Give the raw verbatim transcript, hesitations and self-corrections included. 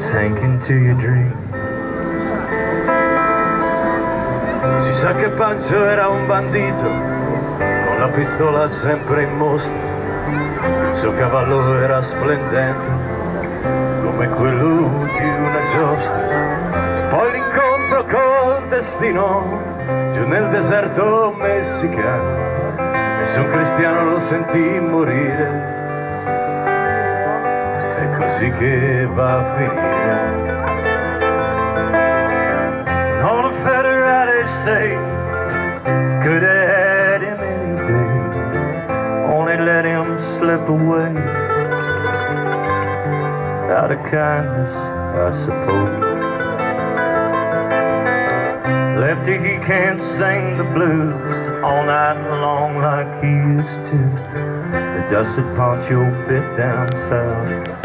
sank into your dream. Si sa che Pancio era un bandito, con la pistola sempre in mostra. Il suo cavallo era splendente, come quello di una giostra. Poi l'incontro col destino, giù nel deserto messicano. Nessun cristiano lo sentì morire. È così che va a finire. All the federales say could have had him any day, only let him slip away out of kindness, I suppose. Lefty, he can't sing the blues all night long like he used to. The dusted Pancho bit down south.